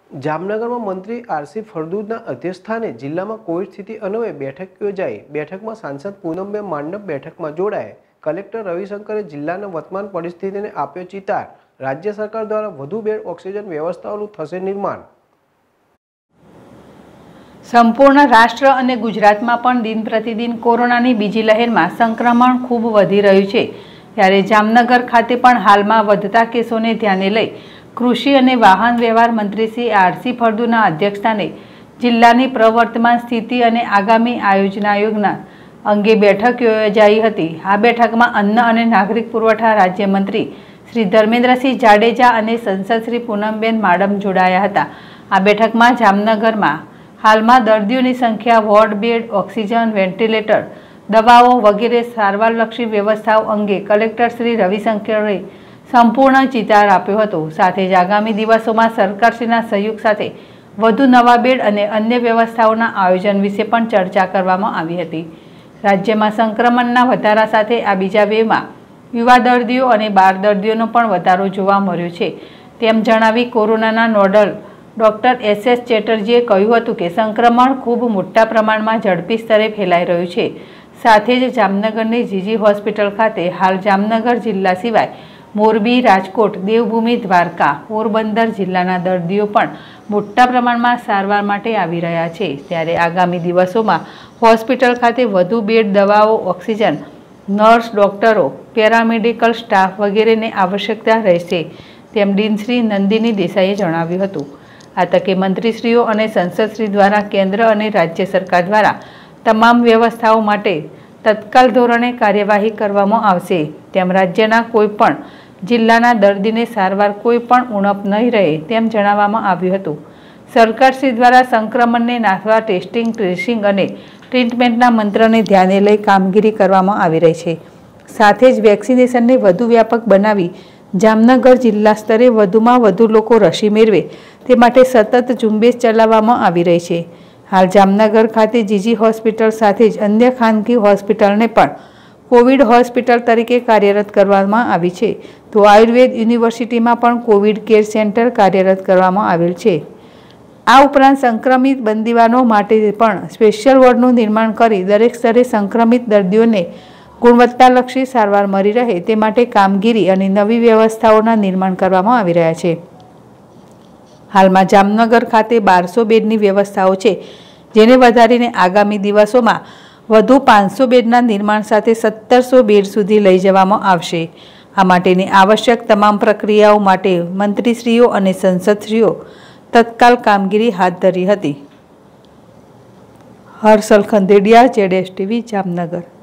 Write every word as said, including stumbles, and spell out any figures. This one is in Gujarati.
જામનગરમાં મંત્રી આરસી ફળદુના અધ્યક્ષસ્થાને જિલ્લામાં કોવિડ સ્થિતિ અન્વયે બેઠક યોજાઈ। બેઠકમાં સાંસદ પૂનમબેન માંડપ બેઠકમાં જોડાયા। કલેક્ટર રવિશંકરે જિલ્લાના વર્તમાન પરિસ્થિતિને આપ્યો ચિતાર। રાજ્ય સરકાર દ્વારા વધુ બેડ ઓક્સિજન વ્યવસ્થાઓનું થશે નિર્માણ। સંપૂર્ણ રાષ્ટ્ર અને ગુજરાતમાં પણ દિન પ્રતિદિન કોરોનાની બીજી લહેરમાં સંક્રમણ ખૂબ વધી રહ્યું છે, ત્યારે જામનગર ખાતે પણ હાલમાં વધતા કેસોને ધ્યાને લઈ કૃષિ અને વાહન વ્યવહાર મંત્રી શ્રી આરસી ફળદુના અધ્યક્ષસ્થાને જિલ્લાની પ્રવર્તમાન સ્થિતિ અને આગામી આયોજના યોજના અંગે બેઠક યોજાઈ હતી। આ બેઠકમાં અન્ન અને નાગરિક પુરવઠા રાજ્યમંત્રી શ્રી ધર્મેન્દ્રસિંહ જાડેજા અને સંસદ શ્રી પૂનમબેન માડમ જોડાયા હતા। આ બેઠકમાં જામનગરમાં હાલમાં દર્દીઓની સંખ્યા, વોર્ડ બેડ, ઓક્સિજન, વેન્ટિલેટર, દવાઓ વગેરે સારવારલક્ષી વ્યવસ્થાઓ અંગે કલેક્ટર શ્રી રવિશંકરે સંપૂર્ણ ચિતાર આપ્યો હતો। સાથે જ આગામી દિવસોમાં સરકારશ્રીના સહયોગ સાથે વધુ નવા બેડ અને અન્ય વ્યવસ્થાઓના આયોજન વિશે પણ ચર્ચા કરવામાં આવી હતી। રાજ્યમાં સંક્રમણના વધારા સાથે આ બીજા વેવમાં યુવા દર્દીઓ અને બાળ દર્દીઓનો પણ વધારો જોવા મળ્યો છે, તેમ જણાવી કોરોનાના નોડલ ડોક્ટર એસ એસ ચેટર્જીએ કહ્યું હતું કે સંક્રમણ ખૂબ મોટા પ્રમાણમાં ઝડપી સ્તરે ફેલાઈ રહ્યું છે। સાથે જ જામનગરની જીજી હોસ્પિટલ ખાતે હાલ જામનગર જિલ્લા સિવાય મોરબી, રાજકોટ, દેવભૂમિ, દ્વારકા, પોરબંદર જિલ્લાના દર્દીઓ પણ મોટા પ્રમાણમાં સારવાર માટે આવી રહ્યા છે। ત્યારે આગામી દિવસોમાં હોસ્પિટલ ખાતે વધુ બેડ, દવાઓ, ઓક્સિજન, નર્સ, ડોક્ટરો, પેરામેડિકલ સ્ટાફ વગેરેની આવશ્યકતા રહેશે, તેમ ડીનશ્રી નંદિની દેસાઈએ જણાવ્યું હતું। આ તકે મંત્રીશ્રીઓ અને સંસદશ્રી દ્વારા કેન્દ્ર અને રાજ્ય સરકાર દ્વારા તમામ વ્યવસ્થાઓ માટે તત્કાલ ધોરણે કાર્યવાહી કરવામાં આવશે, તેમ રાજ્યના કોઈપણ જિલ્લાના દર્દીને સારવાર કોઈ પણ ઉણપ નહીં રહે તેમ જણાવવામાં આવ્યું હતું। સરકારશ્રી દ્વારા સંક્રમણને નાથવા ટેસ્ટિંગ, ટ્રેસિંગ અને ટ્રીટમેન્ટના મંત્રને ધ્યાને લઈ કામગીરી કરવામાં આવી રહી છે। સાથે જ વેક્સિનેશનને વધુ વ્યાપક બનાવી જામનગર જિલ્લા સ્તરે વધુમાં વધુ લોકો રસી મેળવે તે માટે સતત ઝુંબેશ ચલાવવામાં આવી રહી છે। હાલ જામનગર ખાતે જીજી હોસ્પિટલ સાથે જ અન્ય ખાનગી હોસ્પિટલને પણ કોવિડ હોસ્પિટલ તરીકે કાર્યરત કરવામાં આવી છે, તો આયુર્વેદ યુનિવર્સિટીમાં પણ કોવિડ કેર સેન્ટર કાર્યરત કરવામાં આવેલ છે। આ ઉપરાંત સંક્રમિત બંદીવાનો માટે પણ સ્પેશિયલ વોર્ડનું નિર્માણ કરી દરેક સ્તરે સંક્રમિત દર્દીઓને ગુણવત્તાલક્ષી સારવાર મળી રહે તે માટે કામગીરી અને નવી વ્યવસ્થાઓના નિર્માણ કરવામાં આવી રહ્યા છે। હાલમાં જામનગર ખાતે બારસો બેડની વ્યવસ્થાઓ છે, જેને વધારીને આગામી દિવસોમાં વધુ પાંચસો બેડના નિર્માણ સાથે સત્તરસો બેડ સુધી લઈ જવામાં આવશે। આ માટેની આવશ્યક તમામ પ્રક્રિયાઓ માટે મંત્રીશ્રીઓ અને સંસદશ્રીઓ તત્કાલ કામગીરી હાથ ધરી હતી। હર્ષલ ખંદેડિયા, જેડેશ ટીવી, જામનગર।